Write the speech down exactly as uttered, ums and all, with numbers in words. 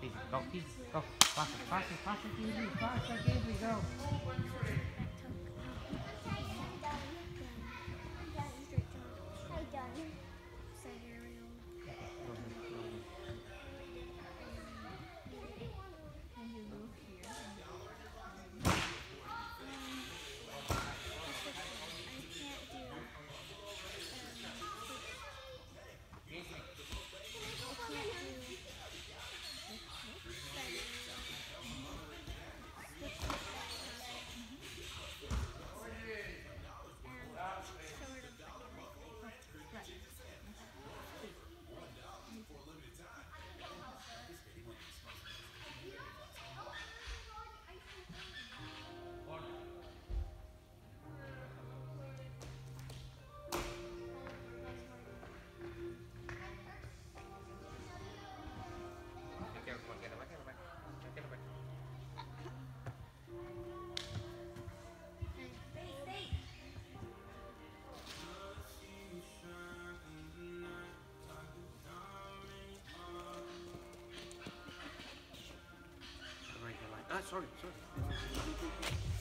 Easy, go, easy, go. Faster, faster, faster, easy, faster, easy, go. Go ahead, go ahead. Get it back, get it back, get it back. Get it back. Right, right. Ah, sorry, sorry.